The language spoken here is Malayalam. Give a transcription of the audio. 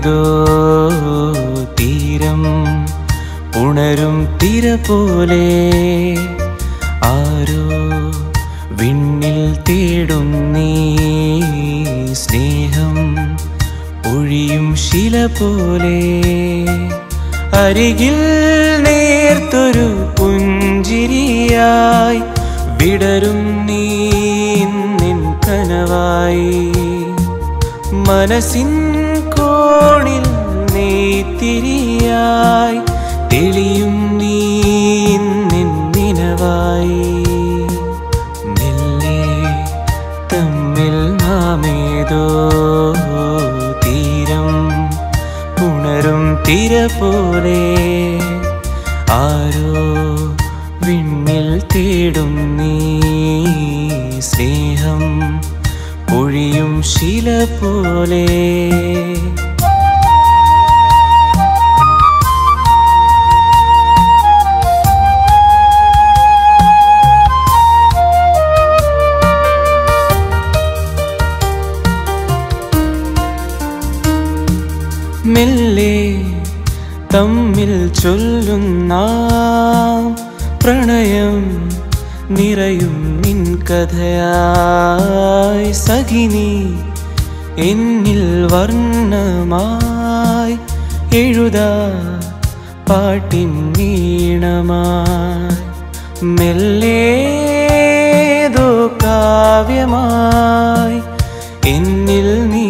ഏതോ തീരം ഉണരും തിര പോലെ ആരോ വിണ്ണിൽ തേടുന്നീ സ്നേഹം ഒഴിയും ശില പോലെ അരികിൽ നേർത്തൊരു പുഞ്ചിരിയായി വിടരും നീ നിൻ കനവായി മനസ്സിൻ കോണിൽ നെയ്ത്തിരിയായി തെളിയും നീ നിൻ നിനവായി മെല്ലെ തമ്മിൽ നാമേതോ തീരം ഉണരും തിര പോലെ ആരോ വിണ്ണിൽ തേടും നീ സ്നേഹം ഒഴിയും ശില പോലെ മെല്ലെ തമ്മിൽ ചൊല്ലുന്ന പ്രണയം നിറയും നിൻ കഥയായി സഖിനി എന്നിൽ വർണ്ണമായി എഴുതാ പാട്ടിൻ നീണമായി മെല്ലേതോ കാവ്യമായി എന്നിൽ നീ